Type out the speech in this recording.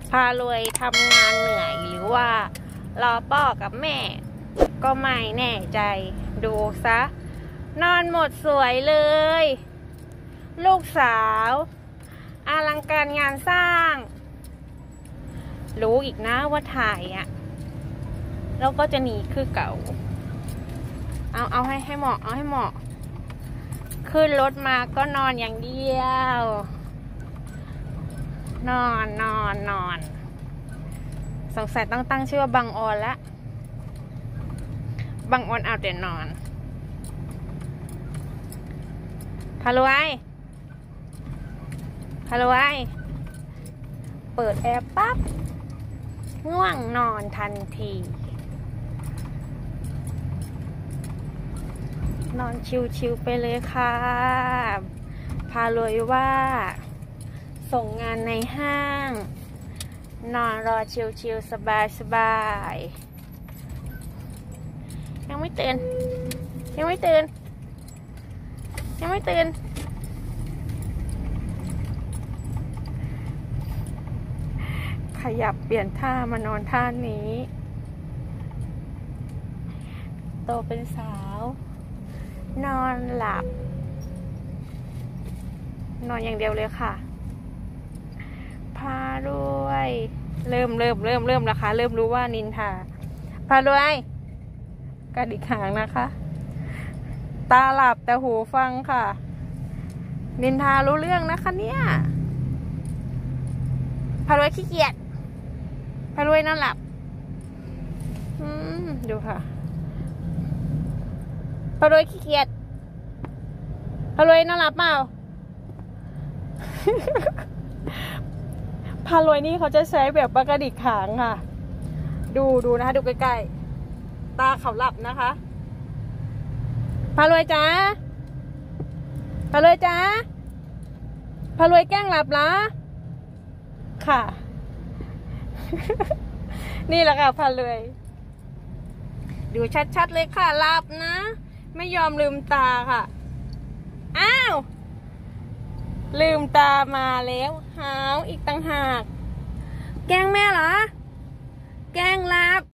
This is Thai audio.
พารวยทำงานเหนื่อยหรือว่ารอพ่อกับแม่ก็ไม่แน่ใจดูซะนอนหมดสวยเลยลูกสาวอลังการงานสร้างรู้อีกนะว่าถ่ายอ่ะแล้วก็จะหนีคือเก่าเอาให้เหมาะเอาให้เหมาะขึ้นรถมาก็นอนอย่างเดียวนอนสงสัยต้องตั้งชื่อว่าบังออนละบังออนเอาแต่นอนพารวยเปิดแอร์ปั๊บง่วงนอนทันทีนอนชิวๆไปเลยค่ะพารวยว่าส่งงานในห้างนอนรอชิวๆสบายยังไม่ตื่นขยับเปลี่ยนท่ามานอนท่านี้โตเป็นสาวนอนหลับนอนอย่างเดียวเลยค่ะพารวยเริ่มแล้วค่ะเริ่มรู้ว่านินทาพารวยกระดิกหางนะคะตาหลับแต่หูฟังค่ะนินทารู้เรื่องนะคะเนี่ยพารวยขี้เกียจพารวยนอนหลับดูค่ะพารวยขี้เกียจพารวยนอนหลับเปล่า พารวยนี่เขาจะใช้แบบกระดิกหางค่ะดูนะคะดูใกล้ๆตาเขาหลับนะคะพารวยจ้าพารวยแกล้งหลับเหรอค่ะ นี่แหละค่ะพารวยดูชัดๆเลยค่ะหลับนะไม่ยอมลืมตาค่ะอ้าวลืมตามาแล้วหาวอีกต่างหากแกล้งแม่เหรอแกล้งหลับ